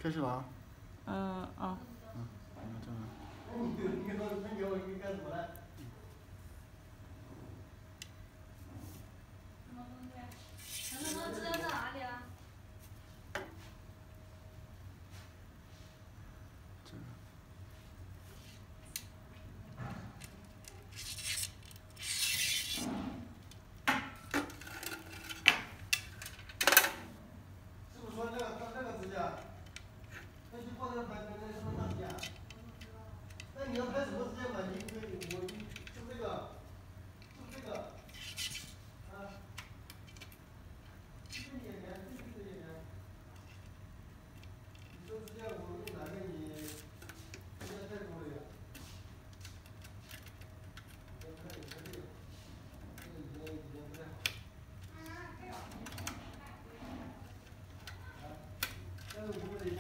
开始了啊。 啊。 这样。 你给我干什么了？ 什么东西？陈总知道在哪里了？ 是不是说那个指甲，那就放那个拍那什么大指甲？那你要拍什么指甲嘛？你可以，就这个，就这个，啊，这个演员，这个演员，你说指甲我用哪个你，指甲太多了呀。我看你看这个，这个已经不太好。但是我们得